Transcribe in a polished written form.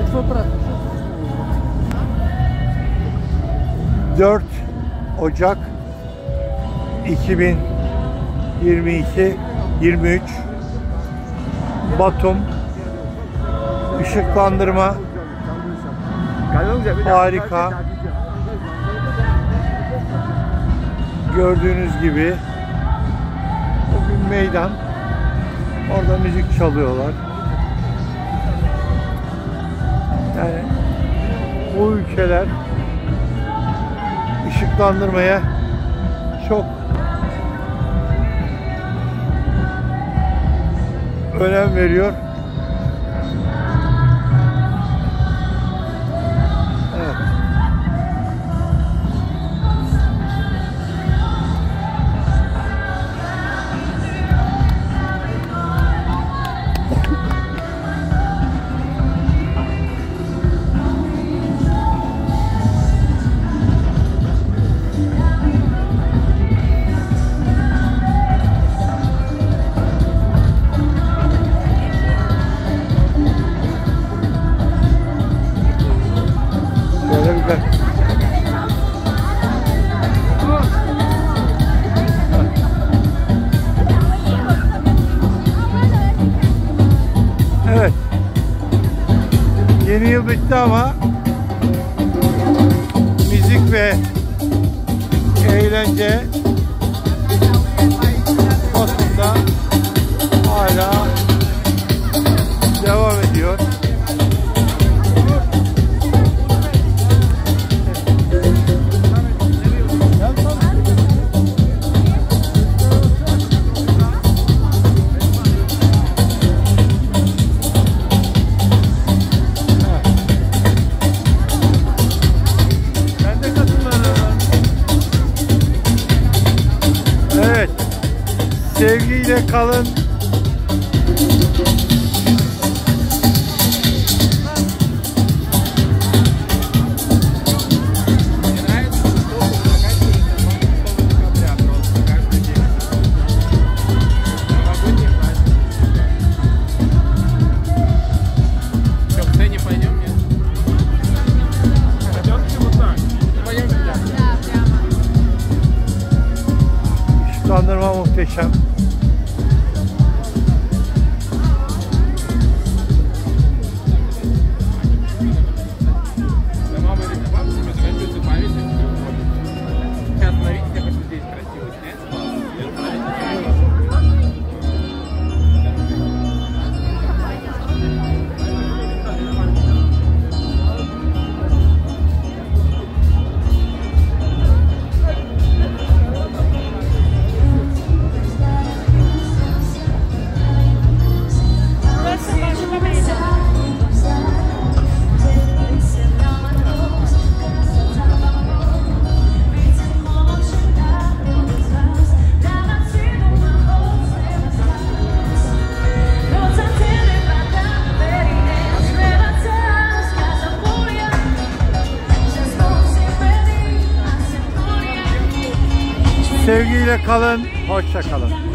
4 Ocak 2022-23 Batum. Işıklandırma harika. Gördüğünüz gibi bugün meydan. Orada müzik çalıyorlar. Yani bu ülkeler ışıklandırmaya çok önem veriyor. Evet. Evet. Yeni yıl bitti ama müzik ve eğlence Batum'da hala devam ediyor. Evet, sevgiyle kalın. Işıklandırma muhteşem. Sevgiyle kalın, hoşça kalın.